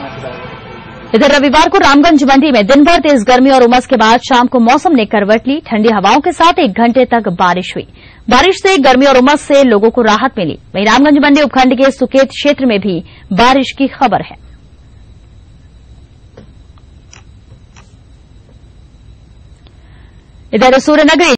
इधर रविवार को रामगंज मंडी में दिन भर तेज गर्मी और उमस के बाद शाम को मौसम ने करवट ली। ठंडी हवाओं के साथ 1 घंटे तक बारिश हुई। बारिश से गर्मी और उमस से लोगों को राहत मिली। वहीं रामगंज मंडी उपखंड के सुकेत क्षेत्र में भी बारिश की खबर है। इधर सूर्यनगरी